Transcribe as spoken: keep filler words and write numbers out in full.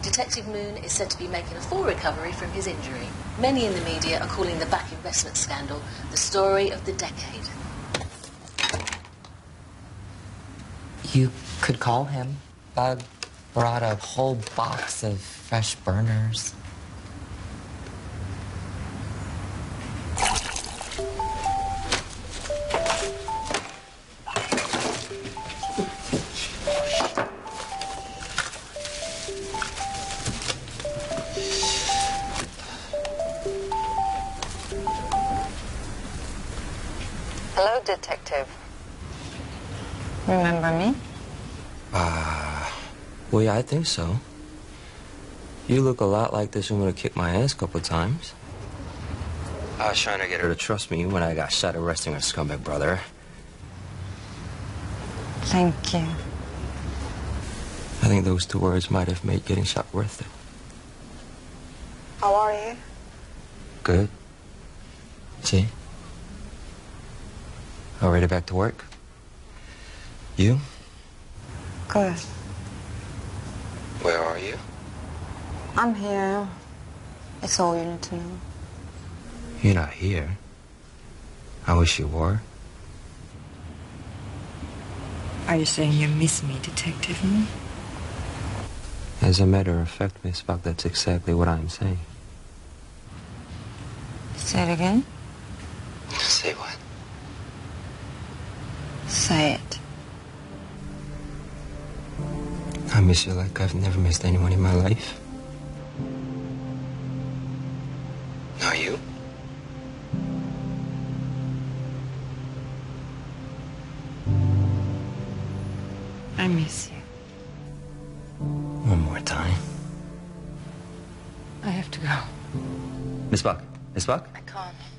Detective Moon is said to be making a full recovery from his injury. Many in the media are calling the back investment scandal the story of the decade. You could call him. Bug brought a whole box of fresh burners. Hello, Detective. Remember me? Uh, well, yeah, I think so. You look a lot like this woman who kicked my ass a couple of times. I was trying to get her to trust me when I got shot arresting her scumbag brother. Thank you. I think those two words might have made getting shot worth it. How are you? Good. See? Already back to work? You? Good. Where are you? I'm here. It's all you need to know. You're not here. I wish you were. Are you saying you miss me, Detective Moon? As a matter of fact, Miss Buck, that's exactly what I'm saying. Say it again. Say what? Say it. I miss you like I've never missed anyone in my life. Are you? I miss you. One more time. I have to go. Miss Buck. Miss Buck? I can't.